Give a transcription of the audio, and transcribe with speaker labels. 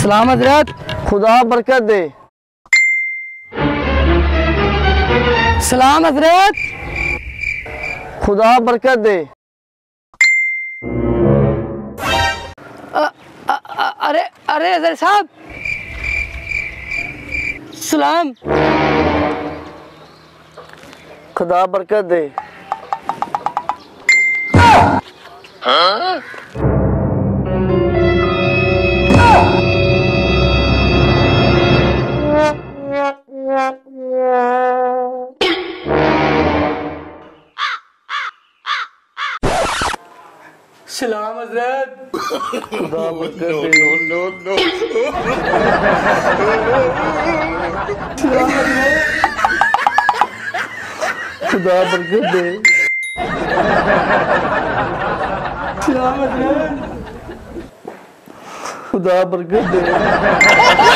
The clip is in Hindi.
Speaker 1: सलाम हजरत।
Speaker 2: खुदा बरकत दे।
Speaker 1: सलाम हजरत।
Speaker 2: खुदा बरकत दे।
Speaker 1: अरे अरे हजरत साहब सलाम।
Speaker 2: खुदा बरकत दे।
Speaker 1: सलाम हजरत।
Speaker 2: खुदा बरकत दे। खुदा बरकत दे।
Speaker 1: सलाम हजरत।
Speaker 2: खुदा बरकत दे।